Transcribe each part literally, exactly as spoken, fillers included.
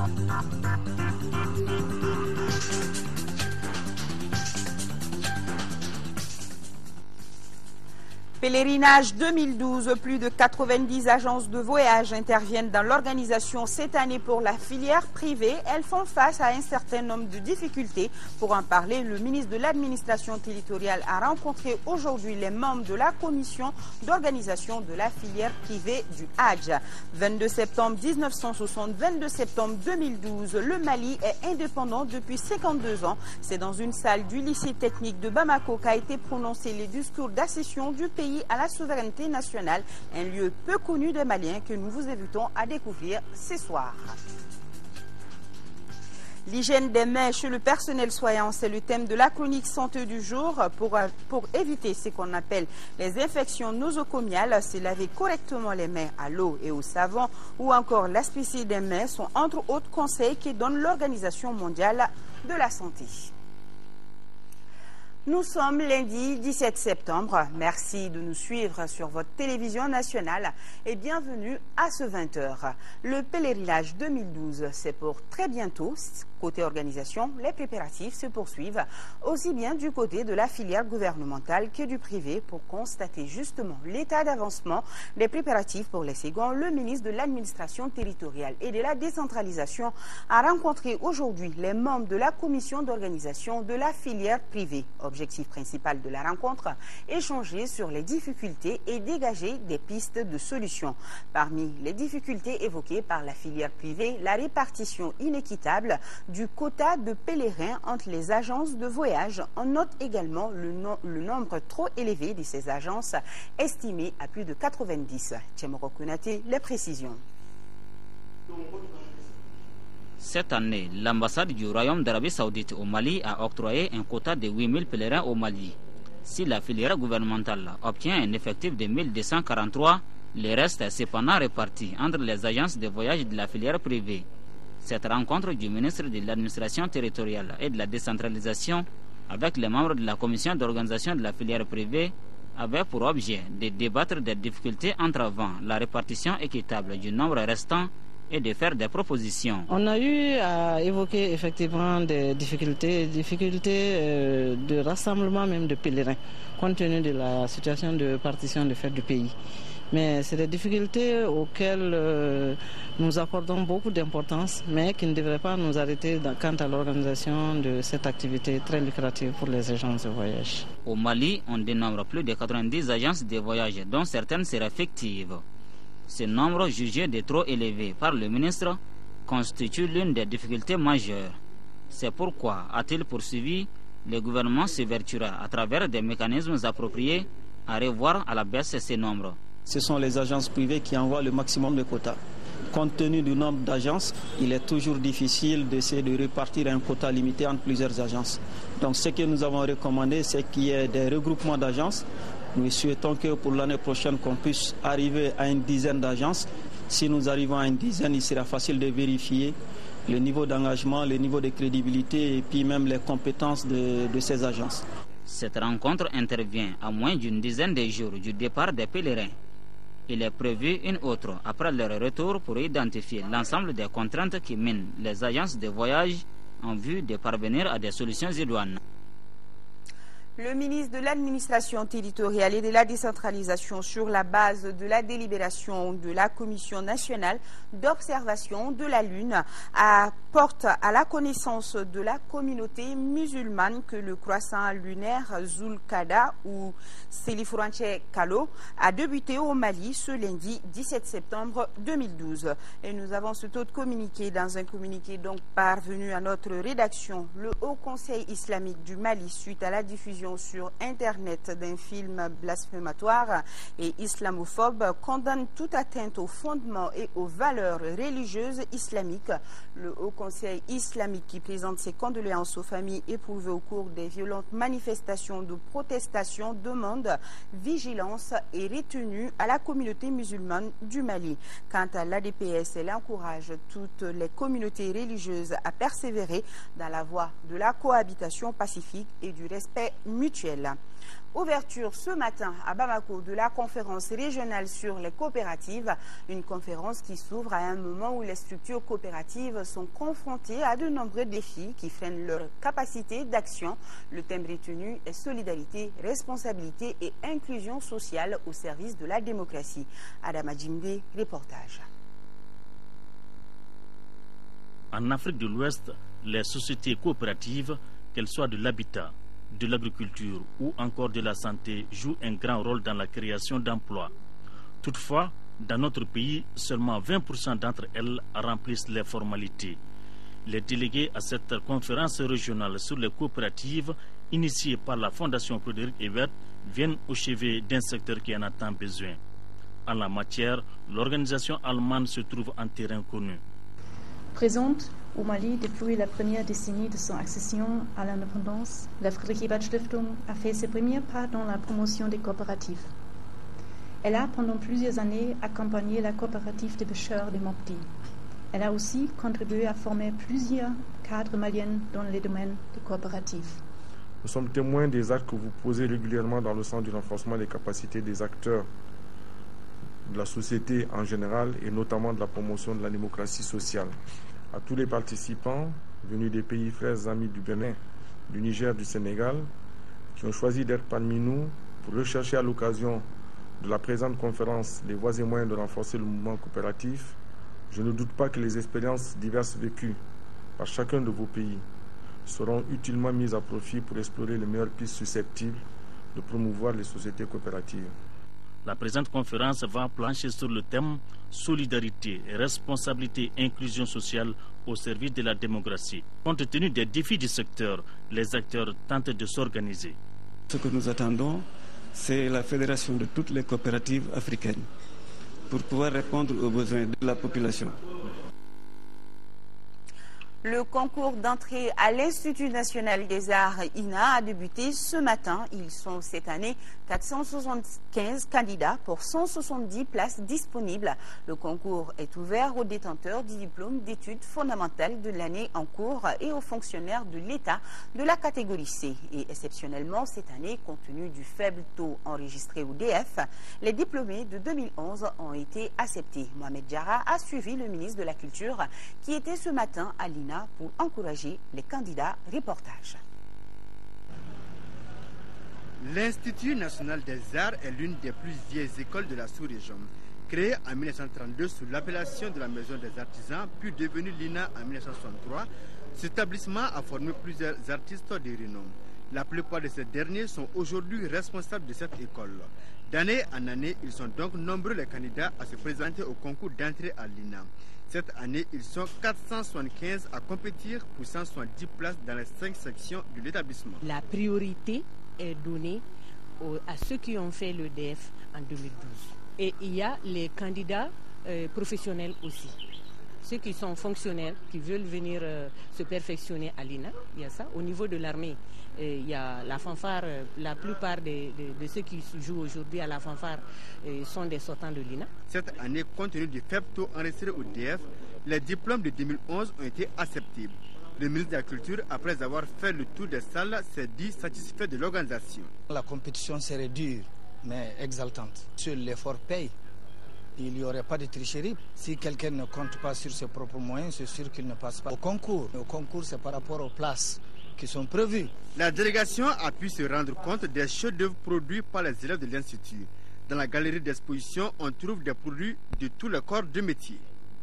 Pèlerinage deux mille douze, plus de quatre-vingt-dix agences de voyage interviennent dans l'organisation cette année pour la filière privée. Elles font face à un certain nombre de difficultés. Pour en parler, le ministre de l'administration territoriale a rencontré aujourd'hui les membres de la commission d'organisation de la filière privée du Hadj. vingt-deux septembre mille neuf cent soixante, vingt-deux septembre deux mille douze, le Mali est indépendant depuis cinquante-deux ans. C'est dans une salle du lycée technique de Bamako qu'a été prononcé les discours d'accession du pays à la souveraineté nationale, un lieu peu connu des Maliens que nous vous invitons à découvrir ce soir. L'hygiène des mains chez le personnel soignant, c'est le thème de la chronique santé du jour. Pour, pour éviter ce qu'on appelle les infections nosocomiales, se laver correctement les mains à l'eau et au savon ou encore l'asepsie des mains sont entre autres conseils que donne l'Organisation mondiale de la santé. Nous sommes lundi dix-sept septembre. Merci de nous suivre sur votre télévision nationale et bienvenue à ce vingt heures. Le pèlerinage deux mille douze, c'est pour très bientôt. Côté organisation, les préparatifs se poursuivent aussi bien du côté de la filière gouvernementale que du privé pour constater justement l'état d'avancement des préparatifs pour les seconds. Le ministre de l'administration territoriale et de la décentralisation a rencontré aujourd'hui les membres de la commission d'organisation de la filière privée. Objectif principal de la rencontre, échanger sur les difficultés et dégager des pistes de solutions. Parmi les difficultés évoquées par la filière privée, la répartition inéquitable du quota de pèlerins entre les agences de voyage. On note également le, no le nombre trop élevé de ces agences, estimé à plus de quatre-vingt-dix. Tchemoro Konaté, les précisions. Cette année, l'ambassade du Royaume d'Arabie Saoudite au Mali a octroyé un quota de huit mille pèlerins au Mali. Si la filière gouvernementale obtient un effectif de mille deux cent quarante-trois, le reste est cependant réparti entre les agences de voyage de la filière privée. Cette rencontre du ministre de l'administration territoriale et de la décentralisation avec les membres de la commission d'organisation de la filière privée avait pour objet de débattre des difficultés entravant la répartition équitable du nombre restant et de faire des propositions. On a eu à évoquer effectivement des difficultés, difficultés euh, de rassemblement même de pèlerins, compte tenu de la situation de partition de fait du pays. Mais c'est des difficultés auxquelles euh, nous accordons beaucoup d'importance, mais qui ne devraient pas nous arrêter dans, quant à l'organisation de cette activité très lucrative pour les agences de voyage. Au Mali, on dénombre plus de quatre-vingt-dix agences de voyage, dont certaines seraient fictives. Ce nombre, jugé de trop élevé par le ministre, constitue l'une des difficultés majeures. C'est pourquoi, a-t-il poursuivi, le gouvernement s'évertuera à travers des mécanismes appropriés à revoir à la baisse ces nombres. Ce sont les agences privées qui envoient le maximum de quotas. Compte tenu du nombre d'agences, il est toujours difficile d'essayer de répartir un quota limité entre plusieurs agences. Donc ce que nous avons recommandé, c'est qu'il y ait des regroupements d'agences. Nous souhaitons que pour l'année prochaine, qu'on puisse arriver à une dizaine d'agences. Si nous arrivons à une dizaine, il sera facile de vérifier le niveau d'engagement, le niveau de crédibilité et puis même les compétences de, de ces agences. Cette rencontre intervient à moins d'une dizaine de jours du départ des pèlerins. Il est prévu une autre après leur retour pour identifier l'ensemble des contraintes qui minent les agences de voyage en vue de parvenir à des solutions idoines. Le ministre de l'administration territoriale et de la décentralisation, sur la base de la délibération de la Commission nationale d'observation de la Lune, apporte à la connaissance de la communauté musulmane que le croissant lunaire Zulqa'da ou Selifouranche Kalo a débuté au Mali ce lundi dix-sept septembre deux mille douze. Et nous avons ce taux de communiqué dans un communiqué donc parvenu à notre rédaction. Le Haut Conseil islamique du Mali, suite à la diffusion sur Internet d'un film blasphématoire et islamophobe, condamne toute atteinte aux fondements et aux valeurs religieuses islamiques. Le Haut Conseil islamique, qui présente ses condoléances aux familles éprouvées au cours des violentes manifestations de protestation, demande vigilance et retenue à la communauté musulmane du Mali. Quant à l'A D P S, elle encourage toutes les communautés religieuses à persévérer dans la voie de la cohabitation pacifique et du respect mutuel. mutuelle. Ouverture ce matin à Bamako de la conférence régionale sur les coopératives, une conférence qui s'ouvre à un moment où les structures coopératives sont confrontées à de nombreux défis qui freinent leur capacité d'action. Le thème retenu est solidarité, responsabilité et inclusion sociale au service de la démocratie. Adama Djimde, reportage. En Afrique de l'Ouest, les sociétés coopératives, qu'elles soient de l'habitat, de l'agriculture ou encore de la santé, jouent un grand rôle dans la création d'emplois. Toutefois, dans notre pays, seulement vingt pour cent d'entre elles remplissent les formalités. Les délégués à cette conférence régionale sur les coopératives, initiée par la Fondation Frédéric Ebert, viennent au chevet d'un secteur qui en a tant besoin. En la matière, l'organisation allemande se trouve en terrain connu. Présente au Mali depuis la première décennie de son accession à l'indépendance, la Friedrich Ebert Stiftung a fait ses premiers pas dans la promotion des coopératives. Elle a pendant plusieurs années accompagné la coopérative des pêcheurs de Mopti. Elle a aussi contribué à former plusieurs cadres maliens dans les domaines des coopératives. Nous sommes témoins des actes que vous posez régulièrement dans le sens du renforcement des capacités des acteurs de la société en général et notamment de la promotion de la démocratie sociale. À tous les participants venus des pays frères amis du Bénin, du Niger, du Sénégal, qui ont choisi d'être parmi nous pour rechercher à l'occasion de la présente conférence les voies et moyens de renforcer le mouvement coopératif, je ne doute pas que les expériences diverses vécues par chacun de vos pays seront utilement mises à profit pour explorer les meilleures pistes susceptibles de promouvoir les sociétés coopératives. La présente conférence va plancher sur le thème solidarité, responsabilité et inclusion sociale au service de la démocratie. Compte tenu des défis du secteur, les acteurs tentent de s'organiser. Ce que nous attendons, c'est la fédération de toutes les coopératives africaines pour pouvoir répondre aux besoins de la population. Le concours d'entrée à l'Institut national des arts I N A a débuté ce matin. Ils sont cette année quatre cent soixante-quinze candidats pour cent soixante-dix places disponibles. Le concours est ouvert aux détenteurs du diplôme d'études fondamentales de l'année en cours et aux fonctionnaires de l'État de la catégorie C. Et exceptionnellement, cette année, compte tenu du faible taux enregistré au D F, les diplômés de deux mille onze ont été acceptés. Mohamed Diarra a suivi le ministre de la Culture qui était ce matin à l'I N A pour encourager les candidats. Reportage. L'Institut national des arts est l'une des plus vieilles écoles de la sous-région. Créée en mille neuf cent trente-deux sous l'appellation de la Maison des artisans, puis devenue l'I N A en mille neuf cent soixante-trois, cet établissement a formé plusieurs artistes de renom. La plupart de ces derniers sont aujourd'hui responsables de cette école. D'année en année, ils sont donc nombreux les candidats à se présenter au concours d'entrée à l'I N A. Cette année, ils sont quatre cent soixante-quinze à compétir pour cent soixante-dix places dans les cinq sections de l'établissement. La priorité est donnée aux, à ceux qui ont fait le D F en deux mille douze. Et il y a les candidats euh, professionnels aussi. Ceux qui sont fonctionnaires, qui veulent venir euh, se perfectionner à l'I N A, il y a ça. Au niveau de l'armée, euh, il y a la fanfare, euh, la plupart de, de, de ceux qui jouent aujourd'hui à la fanfare euh, sont des sortants de l'I N A. Cette année, compte tenu du faible taux enregistré au D F, les diplômes de deux mille onze ont été acceptés. Le ministre de la Culture, après avoir fait le tour des salles, s'est dit satisfait de l'organisation. La compétition serait dure, mais exaltante. Seul l'effort paye. Il n'y aurait pas de tricherie. Si quelqu'un ne compte pas sur ses propres moyens, c'est sûr qu'il ne passe pas au concours. Au concours, c'est par rapport aux places qui sont prévues. La délégation a pu se rendre compte des chefs-d'œuvre produits par les élèves de l'Institut. Dans la galerie d'exposition, on trouve des produits de tous les corps de métier.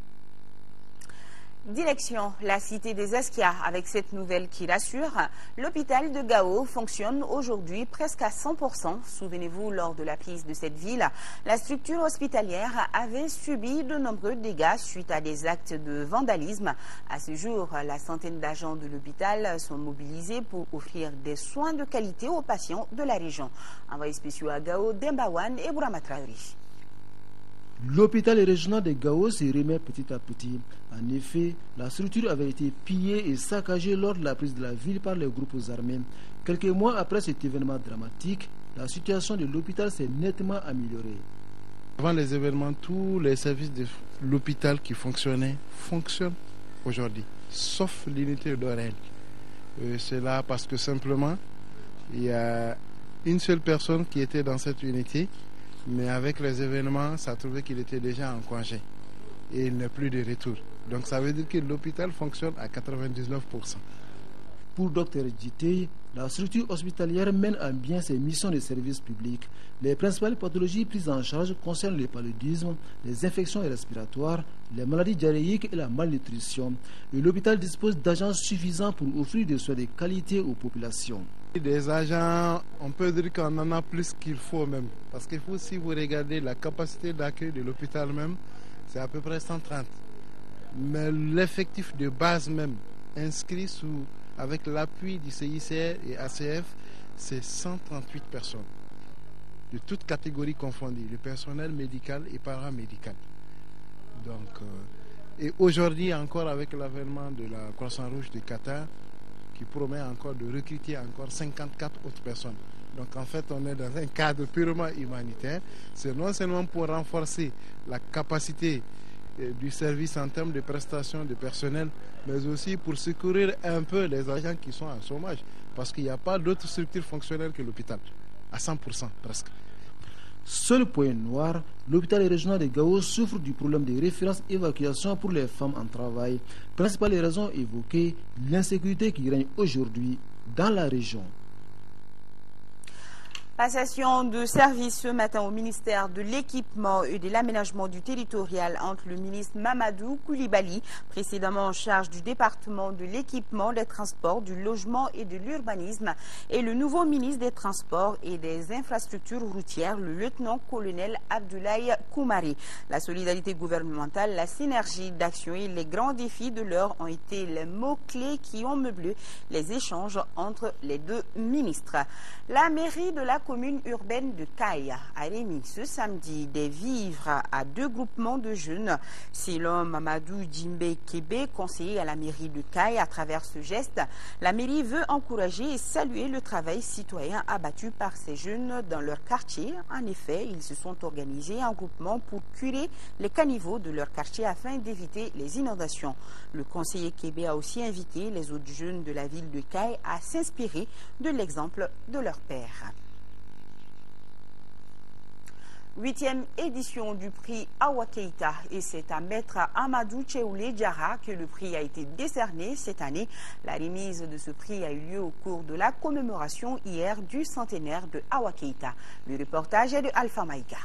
Direction la cité des Esquias avec cette nouvelle qui rassure. L'hôpital de Gao fonctionne aujourd'hui presque à cent pour cent. Souvenez-vous, lors de la prise de cette ville, la structure hospitalière avait subi de nombreux dégâts suite à des actes de vandalisme. À ce jour, la centaine d'agents de l'hôpital sont mobilisés pour offrir des soins de qualité aux patients de la région. Envoyé spéciaux à Gao, Dembawan et Bourama Traori. L'hôpital régional de Gao se remet petit à petit. En effet, la structure avait été pillée et saccagée lors de la prise de la ville par les groupes armés. Quelques mois après cet événement dramatique, la situation de l'hôpital s'est nettement améliorée. Avant les événements, tous les services de l'hôpital qui fonctionnaient fonctionnent aujourd'hui, sauf l'unité d'Orel. Euh, C'est là parce que simplement, Il y a une seule personne qui était dans cette unité, mais avec les événements, ça a trouvé qu'il était déjà en congé et il n'est plus de retour. Donc ça veut dire que l'hôpital fonctionne à quatre-vingt-dix-neuf pour cent. Pour Dr Djité, la structure hospitalière mène à bien ses missions de service public. Les principales pathologies prises en charge concernent le paludisme, les infections respiratoires, les maladies diarrhéiques et la malnutrition. Et l'hôpital dispose d'agents suffisants pour offrir des soins de qualité aux populations. Des agents, on peut dire qu'on en a plus qu'il faut même. Parce qu'il faut, si vous regardez la capacité d'accueil de l'hôpital même, c'est à peu près cent trente. Mais l'effectif de base même, inscrit sous, avec l'appui du C I C R et A C F, c'est cent trente-huit personnes. De toutes catégories confondues, le personnel médical et paramédical. Donc, euh, et aujourd'hui encore avec l'avènement de la Croissant-Rouge du Qatar, qui promet encore de recruter encore cinquante-quatre autres personnes. Donc en fait, on est dans un cadre purement humanitaire. C'est non seulement pour renforcer la capacité euh, du service en termes de prestations de personnel, mais aussi pour secourir un peu les agents qui sont en chômage. Parce qu'il n'y a pas d'autre structure fonctionnelle que l'hôpital, à cent pour cent presque. Seul point noir, l'hôpital régional de Gao souffre du problème de référence évacuation pour les femmes en travail. Principale raison évoquée, l'insécurité qui règne aujourd'hui dans la région. Passation de service ce matin au ministère de l'Équipement et de l'Aménagement du Territorial entre le ministre Mamadou Koulibaly, précédemment en charge du département de l'Équipement, des Transports, du Logement et de l'Urbanisme, et le nouveau ministre des Transports et des Infrastructures routières, le lieutenant-colonel Abdoulaye Koumari. La solidarité gouvernementale, la synergie d'action et les grands défis de l'heure ont été les mots-clés qui ont meublé les échanges entre les deux ministres. La mairie de la commune urbaine de Kaya a remis ce samedi des vivres à deux groupements de jeunes. Selon Mamadou Djimbe Kébé, conseiller à la mairie de Kaya, à travers ce geste, la mairie veut encourager et saluer le travail citoyen abattu par ces jeunes dans leur quartier. En effet, ils se sont organisés en groupement pour curer les caniveaux de leur quartier afin d'éviter les inondations. Le conseiller Kébé a aussi invité les autres jeunes de la ville de Kaya à s'inspirer de l'exemple de leur père. Huitième édition du prix Awa Keïta, et c'est à Maître Amadou Tcheoulé Diarra que le prix a été décerné cette année. La remise de ce prix a eu lieu au cours de la commémoration hier du centenaire de Awa Keïta. Le reportage est de Alpha Maïka.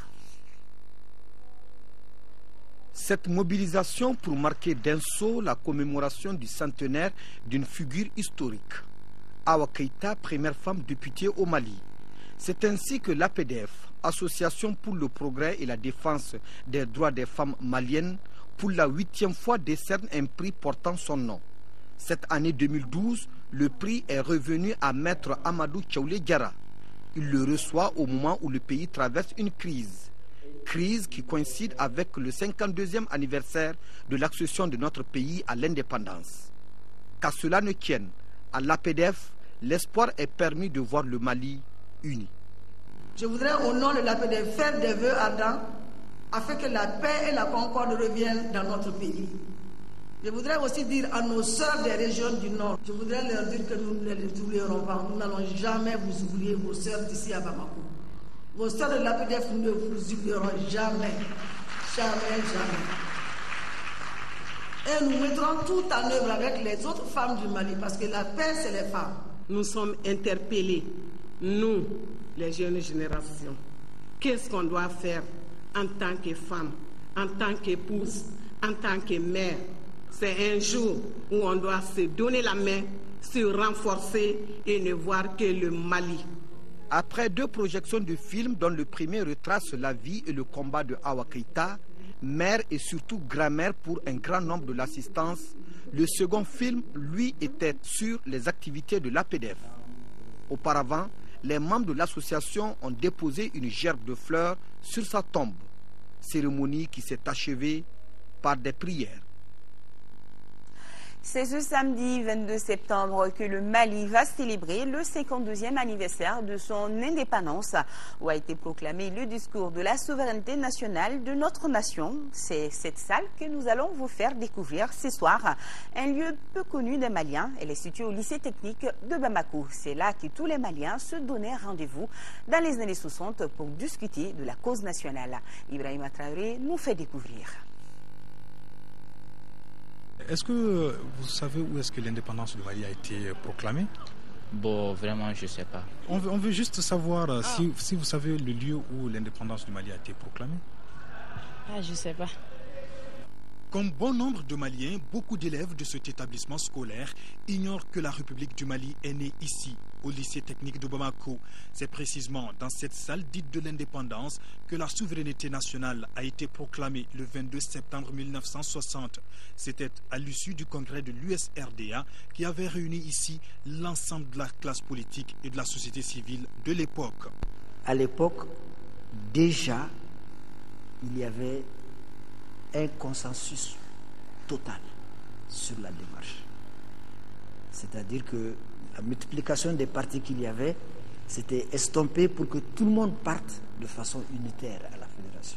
Cette mobilisation pour marquer d'un saut la commémoration du centenaire d'une figure historique. Awa Keïta, première femme députée au Mali. C'est ainsi que l'A P D F, Association pour le progrès et la défense des droits des femmes maliennes, pour la huitième fois décerne un prix portant son nom. Cette année deux mille douze, le prix est revenu à Maître Amadou Tcheoulé Diarra. Il le reçoit au moment où le pays traverse une crise. Crise qui coïncide avec le cinquante-deuxième anniversaire de l'accession de notre pays à l'indépendance. Qu'à cela ne tienne, à l'A P D F, l'espoir est permis de voir le Mali uni. Je voudrais au nom de l'A P D F faire des vœux ardents afin que la paix et la concorde reviennent dans notre pays. Je voudrais aussi dire à nos sœurs des régions du Nord, je voudrais leur dire que nous ne les oublierons pas. Nous n'allons jamais vous oublier, vos sœurs d'ici à Bamako. Vos sœurs de l'A P D F ne vous oublieront jamais, jamais, jamais. Et nous mettrons tout en œuvre avec les autres femmes du Mali, parce que la paix, c'est les femmes. Nous sommes interpellés, nous, les jeunes générations. Qu'est-ce qu'on doit faire en tant que femme, en tant qu'épouse, en tant que mère? C'est un jour où on doit se donner la main, se renforcer et ne voir que le Mali. Après deux projections de films dont le premier retrace la vie et le combat de Awa Keïta, mère et surtout grand-mère pour un grand nombre de l'assistance, le second film, lui, était sur les activités de l'A P D F. Auparavant, les membres de l'association ont déposé une gerbe de fleurs sur sa tombe, cérémonie qui s'est achevée par des prières. C'est ce samedi vingt-deux septembre que le Mali va célébrer le cinquante-deuxième anniversaire de son indépendance, où a été proclamé le discours de la souveraineté nationale de notre nation. C'est cette salle que nous allons vous faire découvrir ce soir. Un lieu peu connu des Maliens. Elle est située au lycée technique de Bamako. C'est là que tous les Maliens se donnaient rendez-vous dans les années soixante pour discuter de la cause nationale. Ibrahima Traoré nous fait découvrir. Est-ce que vous savez où est-ce que l'indépendance du Mali a été proclamée? Bon, vraiment, je ne sais pas. On veut, on veut juste savoir ah. si, si vous savez le lieu où l'indépendance du Mali a été proclamée. Ah, je ne sais pas. Comme bon nombre de Maliens, beaucoup d'élèves de cet établissement scolaire ignorent que la République du Mali est née ici, au lycée technique de Bamako. C'est précisément dans cette salle dite de l'indépendance que la souveraineté nationale a été proclamée le vingt-deux septembre mille neuf cent soixante. C'était à l'issue du congrès de l'U S R D A qui avait réuni ici l'ensemble de la classe politique et de la société civile de l'époque. À l'époque, déjà, il y avait un consensus total sur la démarche. C'est-à-dire que la multiplication des partis qu'il y avait, c'était estompé pour que tout le monde parte de façon unitaire à la fédération.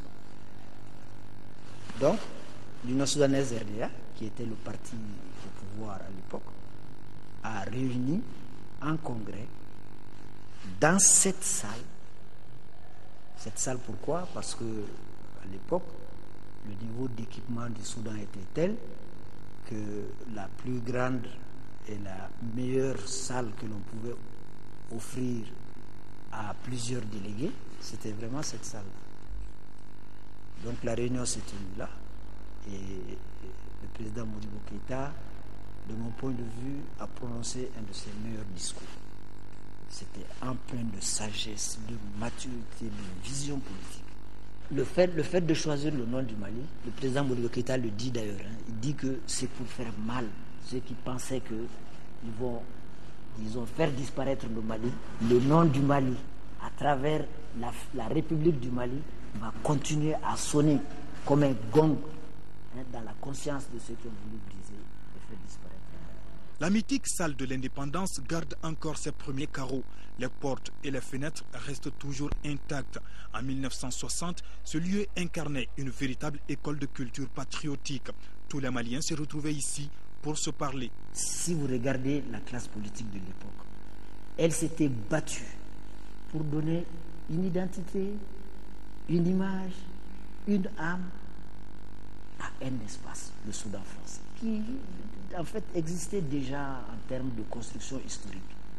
Donc, l'Union soudanaise R D A, qui était le parti au pouvoir à l'époque, a réuni un congrès dans cette salle. Cette salle, pourquoi? Parce que à l'époque, le niveau d'équipement du Soudan était tel que la plus grande et la meilleure salle que l'on pouvait offrir à plusieurs délégués, c'était vraiment cette salle. Donc la réunion s'est tenue là et le président Modibo Keïta, de mon point de vue, a prononcé un de ses meilleurs discours. C'était empreint de sagesse, de maturité, de vision politique. Le fait, le fait de choisir le nom du Mali, le président Modibo Keïta le dit d'ailleurs, hein, il dit que c'est pour faire mal ceux qui pensaient qu'ils vont, disons, faire disparaître le Mali. Le nom du Mali, à travers la, la République du Mali, va continuer à sonner comme un gong hein, dans la conscience de ceux qui ont voulu briser et faire disparaître le Mali. La mythique salle de l'indépendance garde encore ses premiers carreaux. Les portes et les fenêtres restent toujours intactes. En mille neuf cent soixante, ce lieu incarnait une véritable école de culture patriotique. Tous les Maliens se retrouvaient ici pour se parler. Si vous regardez la classe politique de l'époque, elle s'était battue pour donner une identité, une image, une âme à un espace, le Soudan français, qui en fait existait déjà en termes de construction historique.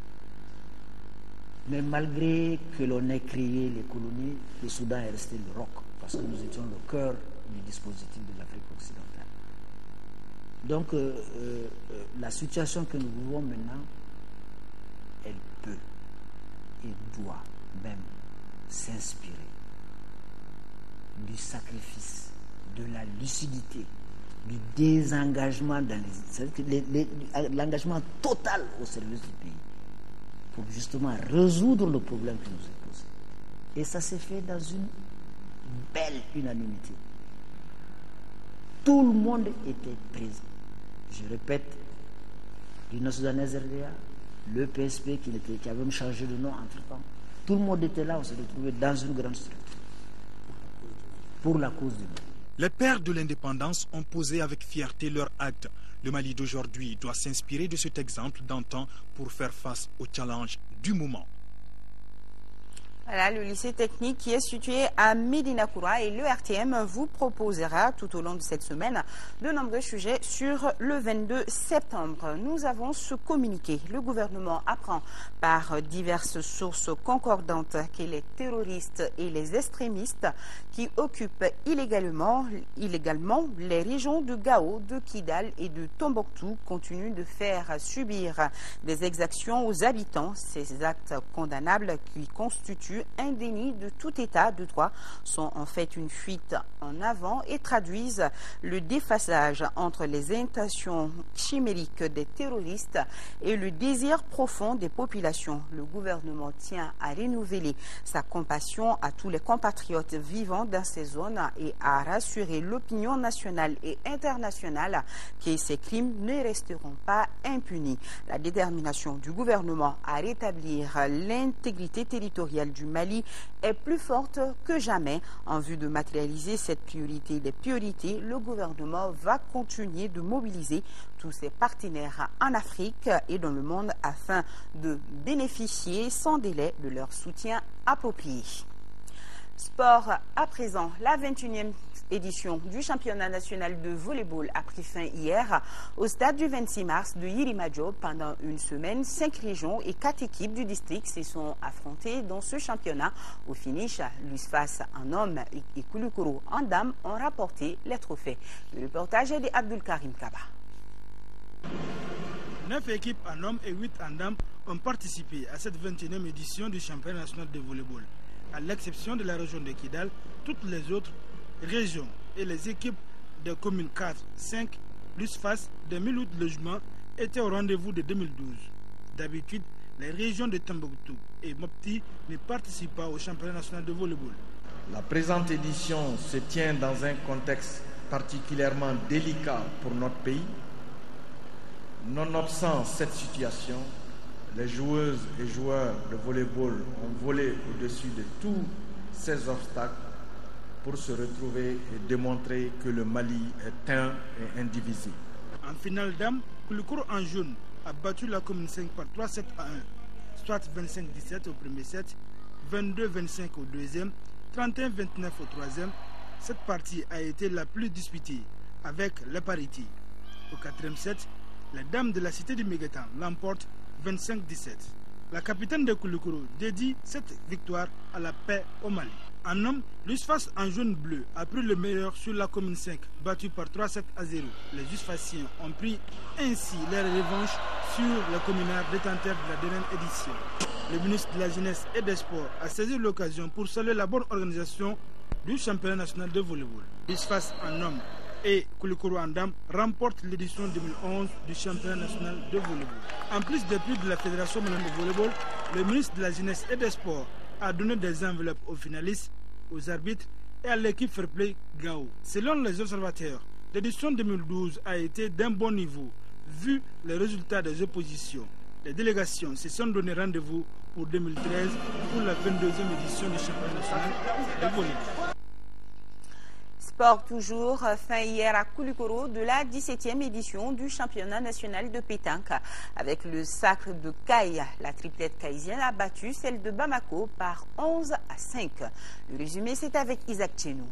Mais malgré que l'on ait créé les colonies, le Soudan est resté le roc, parce que nous étions le cœur du dispositif de l'Afrique occidentale. Donc, euh, euh, la situation que nous vivons maintenant, elle peut et doit même s'inspirer du sacrifice, de la lucidité, du désengagement dans les, l'engagement total au service du pays, pour justement résoudre le problème qui nous est posé. Et ça s'est fait dans une belle unanimité. Tout le monde était présent. Je répète, l'Union soudanaise R D A, le P S P qui, était, qui avait même changé de nom entre-temps. Tout le monde était là, on s'est retrouvé dans une grande structure pour la cause du Mali. Les pères de l'indépendance ont posé avec fierté leur acte. Le Mali d'aujourd'hui doit s'inspirer de cet exemple d'antan pour faire face aux challenges du moment. Voilà, le lycée technique qui est situé à Médina Koura et le R T M vous proposera tout au long de cette semaine de nombreux sujets sur le vingt-deux septembre. Nous avons ce communiqué. Le gouvernement apprend par diverses sources concordantes que les terroristes et les extrémistes qui occupent illégalement, illégalement les régions de Gao, de Kidal et de Tombouctou continuent de faire subir des exactions aux habitants. Ces actes condamnables qui constituent constituent un déni de tout état de droit, sont en fait une fuite en avant et traduisent le déphasage entre les intentions chimériques des terroristes et le désir profond des populations. Le gouvernement tient à renouveler sa compassion à tous les compatriotes vivant dans ces zones et à rassurer l'opinion nationale et internationale que ces crimes ne resteront pas impunis. La détermination du gouvernement à rétablir l'intégrité territoriale du Mali est plus forte que jamais. En vue de matérialiser cette priorité des priorités, le gouvernement va continuer de mobiliser tous ses partenaires en Afrique et dans le monde afin de bénéficier sans délai de leur soutien approprié. Sport à présent, la vingt et unième édition du championnat national de volleyball a pris fin hier au stade du vingt-six mars de Yirimadio. Pendant une semaine, cinq régions et quatre équipes du district se sont affrontées dans ce championnat. Au finish, l'USFAS en hommes et Koulikoro en dames ont rapporté les trophées. Le reportage est de Abdul Karim Kaba. Neuf équipes en hommes et huit en dames ont participé à cette vingt et unième édition du championnat national de volleyball. À l'exception de la région de Kidal, toutes les autres régions et les équipes des communes quatre, cinq, l'USFAS de mille huit logements étaient au rendez-vous de deux mille douze. D'habitude, les régions de Tombouctou et Mopti ne participent pas au championnat national de volleyball. La présente édition se tient dans un contexte particulièrement délicat pour notre pays. Nonobstant cette situation, les joueuses et joueurs de volleyball ont volé au-dessus de tous ces obstacles pour se retrouver et démontrer que le Mali est un et indivisible. En finale dame, Koulikoro en jaune a battu la commune cinq par trois sept à un, soit vingt-cinq dix-sept au premier set, vingt-deux vingt-cinq au deuxième, trente et un vingt-neuf au troisième. Cette partie a été la plus disputée avec la parité. Au quatrième set, les dames de la cité du Méguétan l'emportent vingt-cinq dix-sept. La capitaine de Koulikoro dédie cette victoire à la paix au Mali. En homme, l'USFAS en jaune-bleu a pris le meilleur sur la commune cinq, battue par trois sept à zéro. Les USFASiens ont pris ainsi leur revanche sur les communards détenteurs de la dernière édition. Le ministre de la Jeunesse et des Sports a saisi l'occasion pour saluer la bonne organisation du championnat national de volleyball. L'USFAS en homme et Koulikoro en dame remporte l'édition deux mille onze du championnat national de volleyball. En plus des prix de la Fédération malienne de volleyball, le ministre de la Jeunesse et des Sports a donné des enveloppes aux finalistes, aux arbitres et à l'équipe Fair Play Gao. Selon les observateurs, l'édition deux mille douze a été d'un bon niveau, vu les résultats des oppositions. Les délégations se sont donné rendez-vous pour deux mille treize pour la vingt-deuxième édition du championnat national de volleyball. Sport toujours, fin hier à Koulikoro de la dix-septième édition du championnat national de pétanque. Avec le sacre de Caille, la triplette caïsienne a battu celle de Bamako par onze à cinq. Le résumé, c'est avec Isaac Tchenou.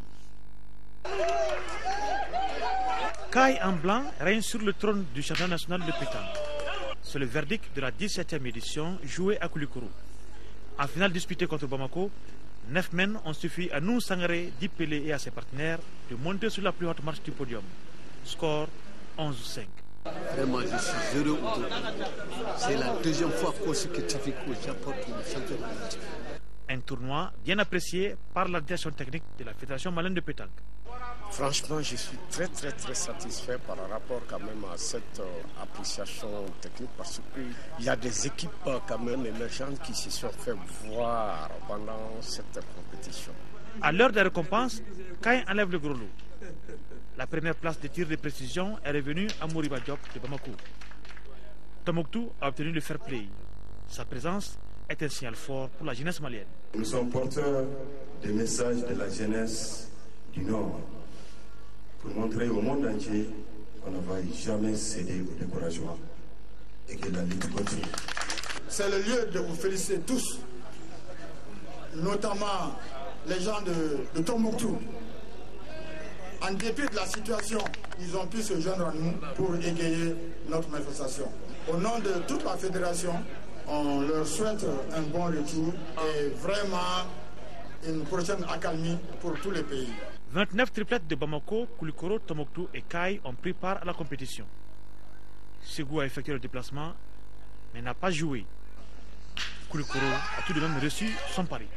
Caille en blanc règne sur le trône du championnat national de pétanque. C'est le verdict de la dix-septième édition jouée à Koulikoro. En finale disputée contre Bamako, neuf men ont suffi à nous Sangaré, Dipele et à ses partenaires de monter sur la plus haute marche du podium. Score onze cinq. Vraiment, je suis heureux aujourd'hui. C'est la deuxième fois consécutive que j'apporte le championnat. Un tournoi bien apprécié par la direction technique de la Fédération malienne de pétanque. Franchement, je suis très très très satisfait par rapport quand même à cette euh, appréciation technique parce qu'il y a des équipes euh, quand même émergentes qui se sont fait voir pendant cette compétition. À l'heure des récompenses, Caille enlève le gros lot. La première place de tir de précision est revenue à Moriba Diop de Bamako. Tombouctou a obtenu le fair play. Sa présence est un signal fort pour la jeunesse malienne. Nous sommes porteurs des messages de la jeunesse du Nord pour montrer au monde entier qu'on ne va jamais céder au découragement et que la lutte continue. C'est le lieu de vous féliciter tous, notamment les gens de, de Tombouctou. En dépit de la situation, ils ont pu se joindre à nous pour égayer notre manifestation. Au nom de toute la fédération, on leur souhaite un bon retour et vraiment une prochaine accalmie pour tous les pays. vingt-neuf triplettes de Bamako, Koulikoro, Tombouctou et Caille ont pris part à la compétition. Ségou a effectué le déplacement, mais n'a pas joué. Koulikoro a tout de même reçu son pari.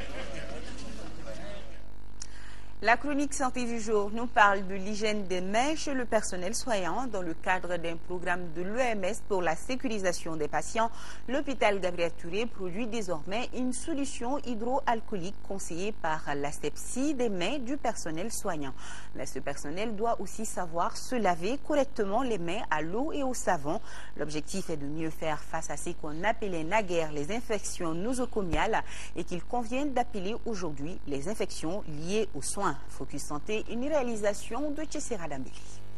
La chronique santé du jour nous parle de l'hygiène des mains chez le personnel soignant. Dans le cadre d'un programme de l'O M S pour la sécurisation des patients, l'hôpital Gabriel Touré produit désormais une solution hydroalcoolique conseillée par l'asepsie des mains du personnel soignant. Mais ce personnel doit aussi savoir se laver correctement les mains à l'eau et au savon. L'objectif est de mieux faire face à ce qu'on appelait naguère les infections nosocomiales et qu'il convient d'appeler aujourd'hui les infections liées aux soins. Focus Santé, une réalisation de Tchessera Dambéli.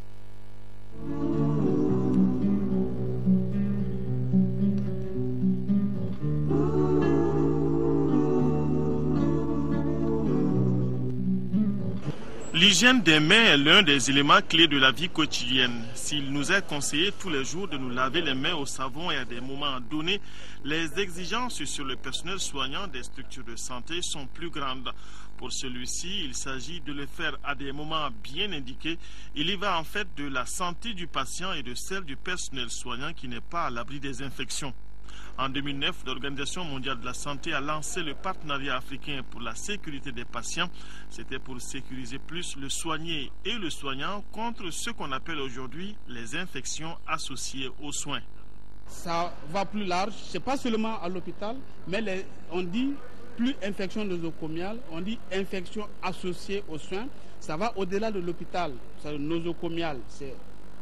L'hygiène des mains est l'un des éléments clés de la vie quotidienne. S'il nous est conseillé tous les jours de nous laver les mains au savon et à des moments donnés, les exigences sur le personnel soignant des structures de santé sont plus grandes. Pour celui-ci, il s'agit de le faire à des moments bien indiqués. Il y va en fait de la santé du patient et de celle du personnel soignant qui n'est pas à l'abri des infections. En deux mille neuf, l'Organisation mondiale de la santé a lancé le partenariat africain pour la sécurité des patients. C'était pour sécuriser plus le soigné et le soignant contre ce qu'on appelle aujourd'hui les infections associées aux soins. Ça va plus large, ce n'est pas seulement à l'hôpital, mais les, on dit plus infection nosocomiale, on dit infection associée aux soins. Ça va au-delà de l'hôpital. Nosocomiale, c'est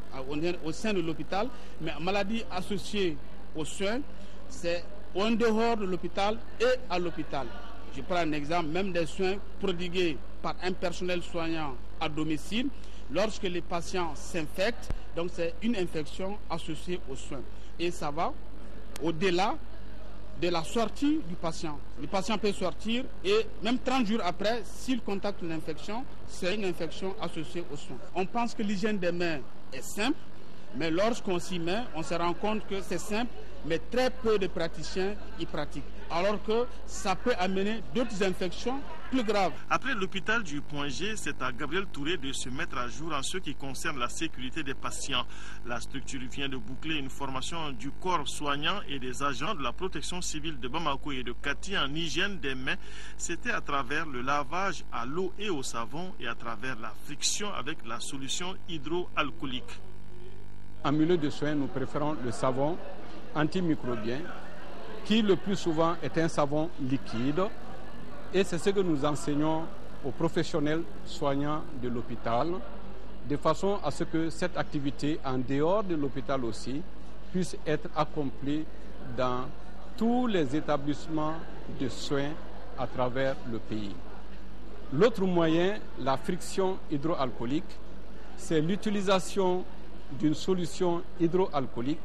au sein de l'hôpital, mais maladie associée aux soins, c'est en dehors de l'hôpital et à l'hôpital. Je prends un exemple, même des soins prodigués par un personnel soignant à domicile, lorsque les patients s'infectent, donc c'est une infection associée aux soins. Et ça va au-delà de la sortie du patient. Le patient peut sortir et même trente jours après, s'il contacte une infection, c'est une infection associée aux soins. On pense que l'hygiène des mains est simple, mais lorsqu'on s'y met, on se rend compte que c'est simple, mais très peu de praticiens y pratiquent. Alors que ça peut amener d'autres infections plus graves. Après l'hôpital du Point G, c'est à Gabriel Touré de se mettre à jour en ce qui concerne la sécurité des patients. La structure vient de boucler une formation du corps soignant et des agents de la protection civile de Bamako et de Kati en hygiène des mains. C'était à travers le lavage à l'eau et au savon et à travers la friction avec la solution hydroalcoolique. En milieu de soins, nous préférons le savon antimicrobien qui le plus souvent est un savon liquide et c'est ce que nous enseignons aux professionnels soignants de l'hôpital de façon à ce que cette activité en dehors de l'hôpital aussi puisse être accomplie dans tous les établissements de soins à travers le pays. L'autre moyen, la friction hydroalcoolique, c'est l'utilisation d'une solution hydroalcoolique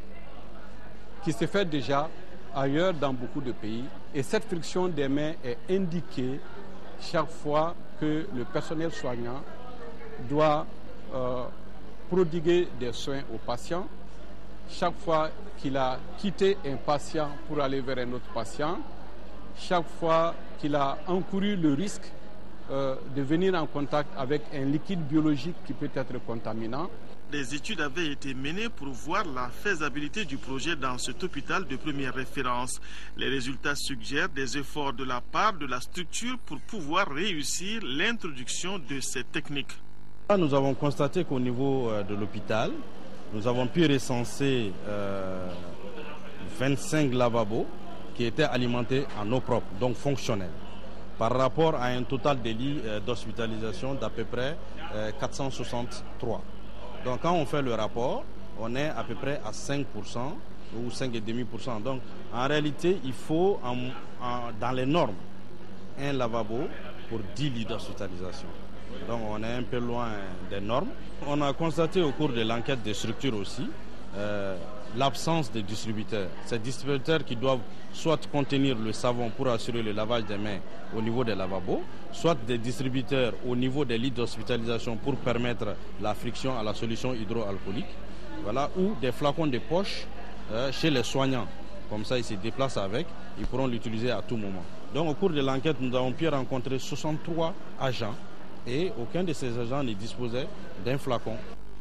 qui se fait déjà ailleurs dans beaucoup de pays. Et cette friction des mains est indiquée chaque fois que le personnel soignant doit euh, prodiguer des soins aux patients, chaque fois qu'il a quitté un patient pour aller vers un autre patient, chaque fois qu'il a encouru le risque euh, de venir en contact avec un liquide biologique qui peut être contaminant. Des études avaient été menées pour voir la faisabilité du projet dans cet hôpital de première référence. Les résultats suggèrent des efforts de la part de la structure pour pouvoir réussir l'introduction de ces techniques. Nous avons constaté qu'au niveau de l'hôpital, nous avons pu recenser euh, vingt-cinq lavabos qui étaient alimentés en eau propre, donc fonctionnels, par rapport à un total de lits euh, d'hospitalisation d'à peu près euh, quatre cent soixante-trois. Donc quand on fait le rapport, on est à peu près à cinq pour cent ou cinq virgule cinq pour cent. Donc en réalité, il faut, en, en, dans les normes, un lavabo pour dix lits d'hospitalisation. Donc on est un peu loin des normes. On a constaté au cours de l'enquête des structures aussi euh, l'absence de distributeurs. Ces distributeurs qui doivent soit contenir le savon pour assurer le lavage des mains au niveau des lavabos, soit des distributeurs au niveau des lits d'hospitalisation pour permettre la friction à la solution hydroalcoolique, voilà, ou des flacons de poche euh, chez les soignants. Comme ça, ils se déplacent avec, ils pourront l'utiliser à tout moment. Donc au cours de l'enquête, nous avons pu rencontrer soixante-trois agents et aucun de ces agents ne disposait d'un flacon.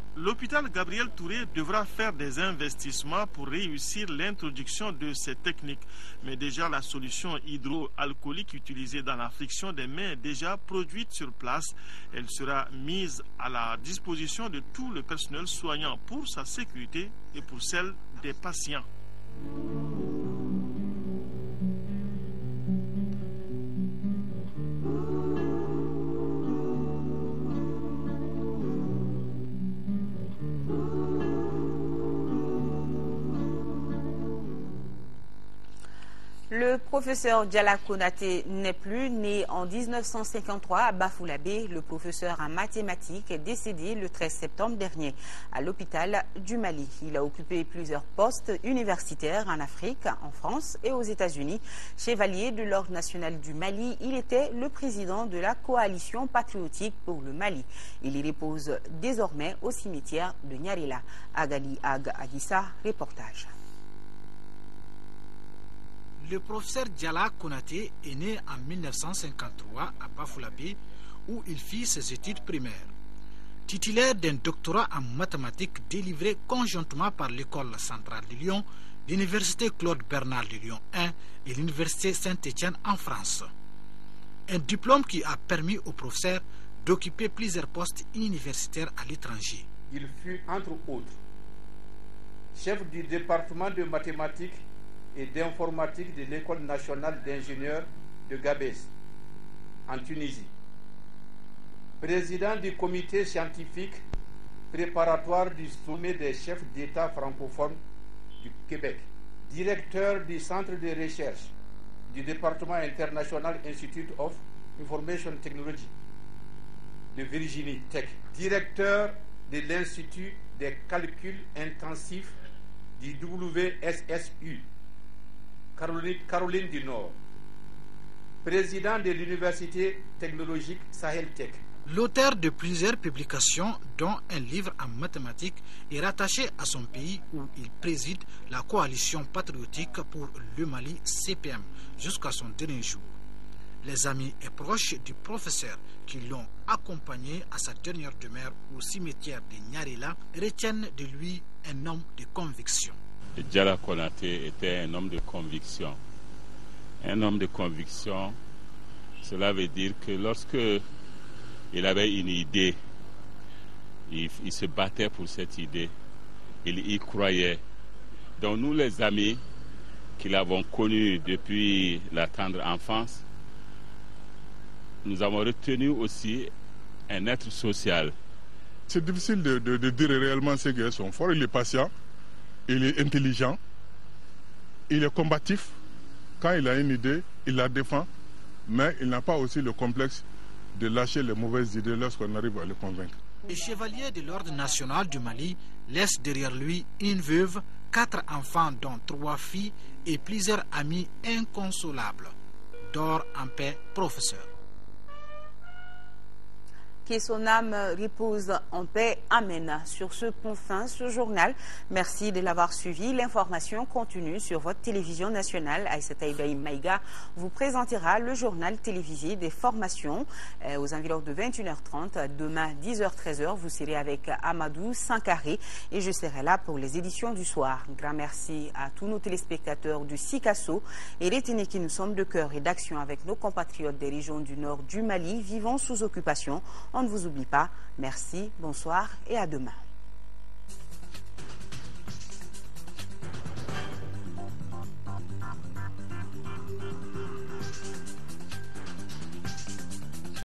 L'hôpital Gabriel Touré devra faire des investissements pour réussir l'introduction de ces techniques. Mais déjà, la solution hydroalcoolique utilisée dans la friction des mains est déjà produite sur place. Elle sera mise à la disposition de tout le personnel soignant pour sa sécurité et pour celle des patients. Le professeur Diala Konaté n'est plus né en mille neuf cent cinquante-trois à Bafoullabé. Le professeur en mathématiques est décédé le treize septembre dernier à l'hôpital du Mali. Il a occupé plusieurs postes universitaires en Afrique, en France et aux États-Unis. Chevalier de l'Ordre national du Mali, il était le président de la coalition patriotique pour le Mali. Il y repose désormais au cimetière de Nyarila. Agali Ag Agissa, reportage. Le professeur Diala Konaté est né en mille neuf cent cinquante-trois à Bafoullabé où il fit ses études primaires. Titulaire d'un doctorat en mathématiques délivré conjointement par l'École centrale de Lyon, l'Université Claude Bernard de Lyon un et l'Université Saint-Étienne en France. Un diplôme qui a permis au professeur d'occuper plusieurs postes universitaires à l'étranger. Il fut, entre autres, chef du département de mathématiques et d'informatique de l'École nationale d'ingénieurs de Gabès, en Tunisie. Président du comité scientifique préparatoire du sommet des chefs d'État francophones du Québec. Directeur du centre de recherche du département international Institute of Information Technology de Virginie Tech. Directeur de l'Institut des calculs intensifs du W S S U. Caroline, Caroline du Nord, président de l'Université technologique Sahel Tech. L'auteur de plusieurs publications, dont un livre en mathématiques, est rattaché à son pays où il préside la coalition patriotique pour le Mali C P M jusqu'à son dernier jour. Les amis et proches du professeur qui l'ont accompagné à sa dernière demeure au cimetière de Nyarila retiennent de lui un homme de conviction. Diala Konaté était un homme de conviction. Un homme de conviction, cela veut dire que lorsque il avait une idée, il, il se battait pour cette idée, il y croyait. Donc nous les amis qui l'avons connu depuis la tendre enfance, nous avons retenu aussi un être social. C'est difficile de, de, de dire réellement ce qu'est son fort. Il est patient. Il est intelligent, il est combatif. Quand il a une idée, il la défend, mais il n'a pas aussi le complexe de lâcher les mauvaises idées lorsqu'on arrive à le convaincre. Le chevalier de l'Ordre national du Mali laisse derrière lui une veuve, quatre enfants dont trois filles et plusieurs amis inconsolables. Dors en paix, professeur. Que son âme repose en paix. Amen. Sur ce point fin ce journal. Merci de l'avoir suivi. L'information continue sur votre télévision nationale. Aïssata Ibrahim Maïga vous présentera le journal télévisé des formations euh, aux environs de vingt et une heures trente. Demain, dix heures treize heures, vous serez avec Amadou Sankaré et je serai là pour les éditions du soir. Un grand merci à tous nos téléspectateurs du Sikasso et retenez que nous sommes de cœur et d'action avec nos compatriotes des régions du nord du Mali vivant sous occupation. On ne vous oublie pas. Merci, bonsoir et à demain.